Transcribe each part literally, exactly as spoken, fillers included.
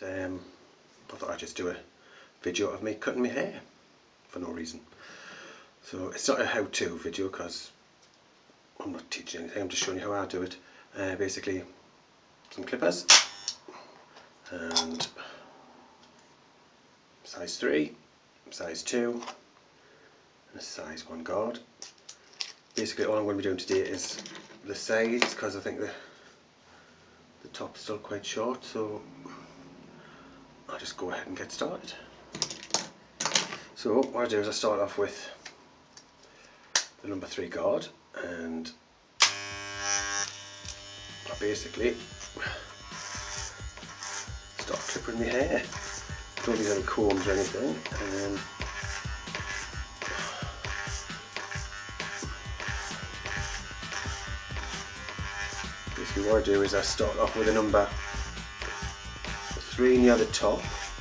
um, I thought I'd just do a video of me cutting my hair for no reason. So it's not a how-to video because I'm not teaching anything, I'm just showing you how I do it. Uh, basically, some clippers and size three, size two and a size one guard. Basically all I'm going to be doing today is the sides because I think the, the top's still quite short, so I'll just go ahead and get started. So what I do is I start off with the number three guard, and I basically start clipping my hair. Don't use any combs or anything. Um, basically what I do is I start off with a number three near the top.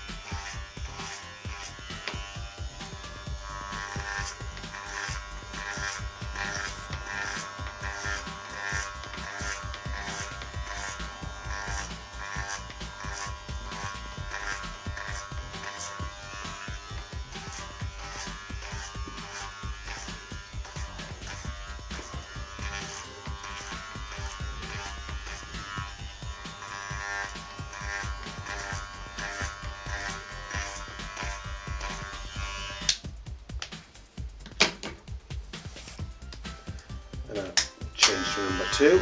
And I change to number two.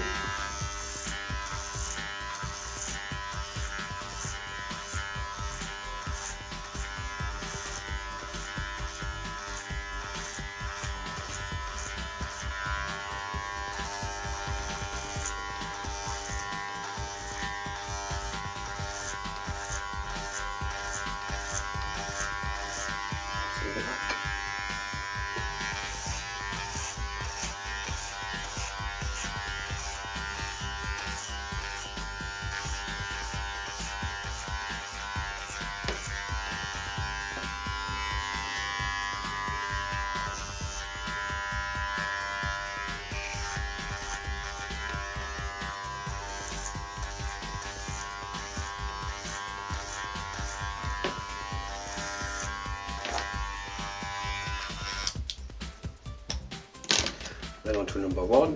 Then on to number one.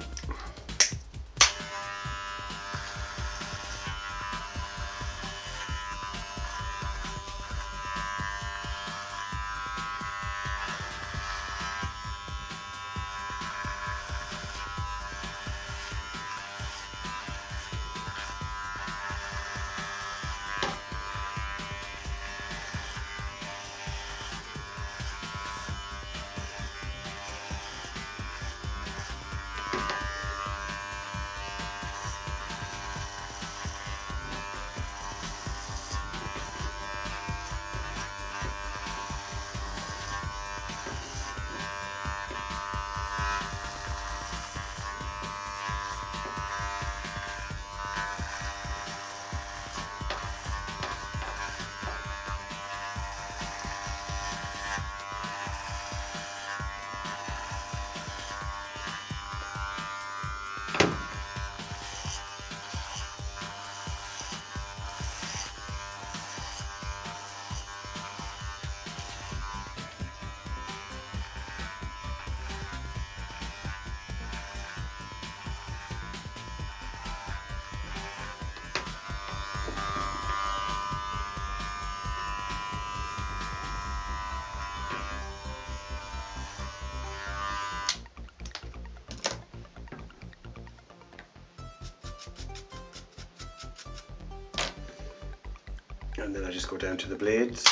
And then I just go down to the blades.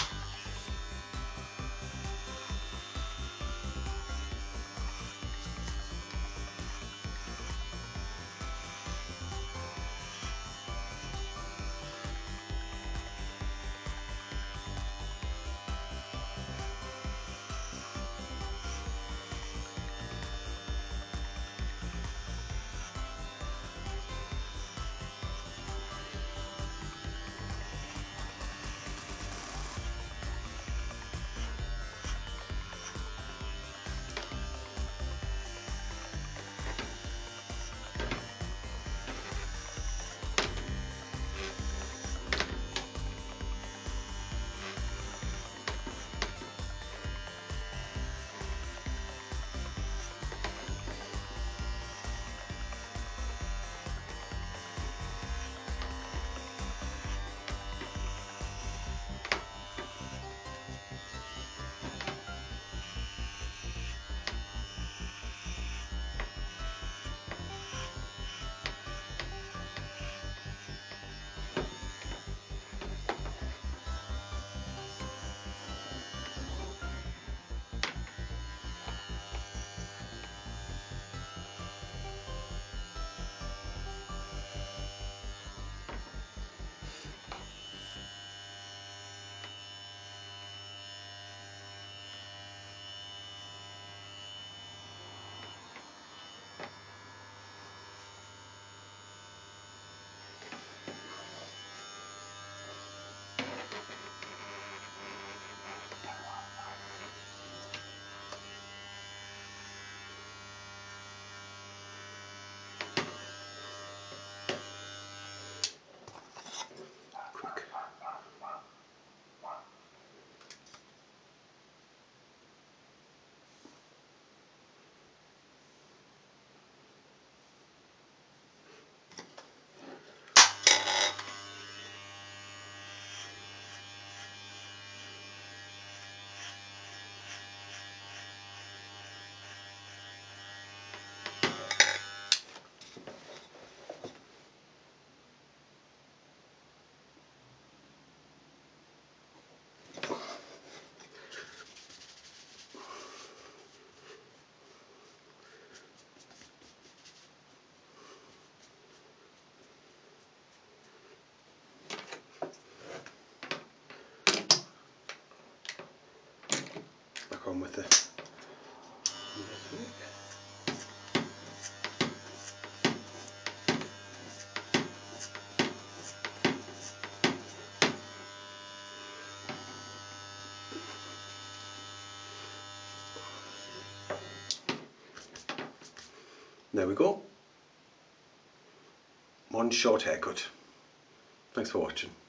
on with it. There we go. One short haircut. Thanks for watching.